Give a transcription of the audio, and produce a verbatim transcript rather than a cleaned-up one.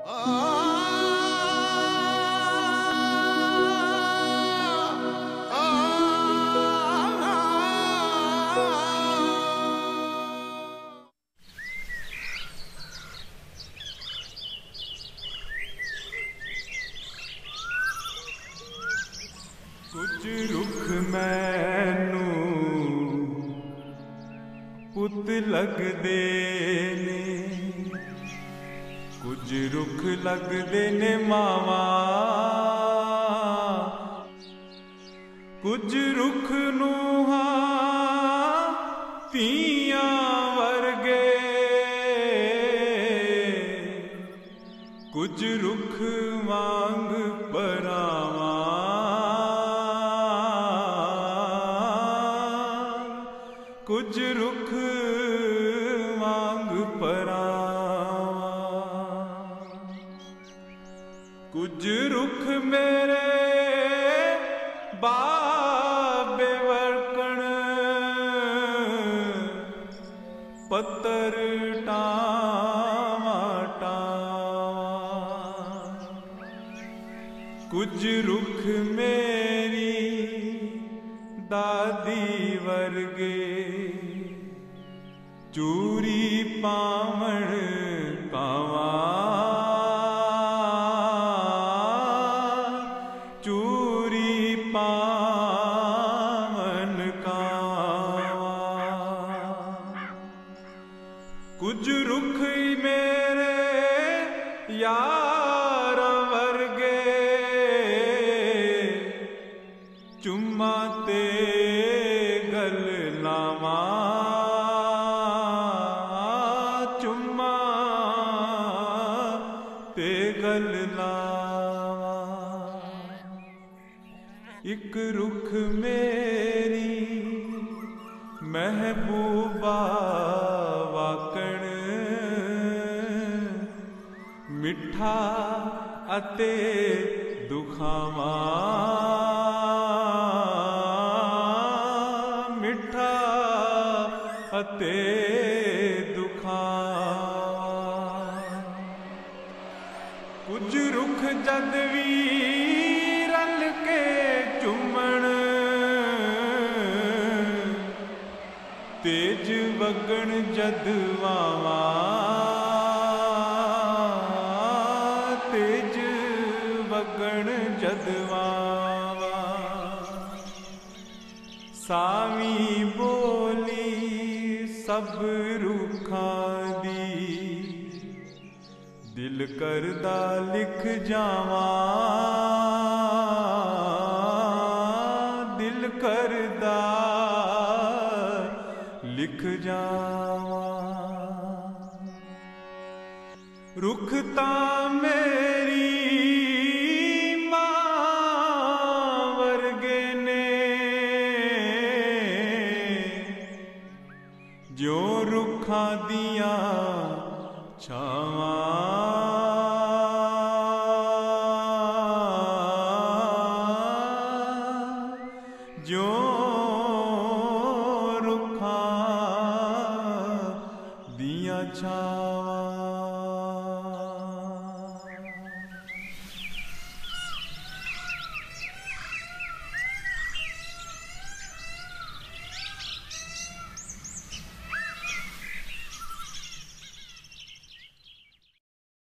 कुछ रुख मैनू पुत लगदे ने, कुछ रुख लगदे ने मावा, कुछ रुख नूहा तियां वर्गे, कुछ रुख वांग परावा, कुछ रुख वांग परावा। कुछ रुख मेरे बाबे वर्कण, पत्तर टावा टावा। कुछ रुख मेरी दादी वर्गे, चूरी पावण कावा, चूरी पावन कावा। कुछ रुख मेरे यार वर्गे, चुम्मा ते गल लावा, चुम्मा ते गल लावा। एक रुख मेरी महबूबा वाकण, मिठा अते दुखावा, मिठा अते दुखावा। कुछ रुख जद भी रल के चुमण, तेज वगण जद वावा, तेज वगण जद वावा। सावी बोली सब रुखां दी, दिल करदा लिख जावा, दिल करदा लिख जावा। रुख तां मेरी मां वर्गे ने, ज्यों रुखां दियां छावां, ज्यों रुखां दियां छावां।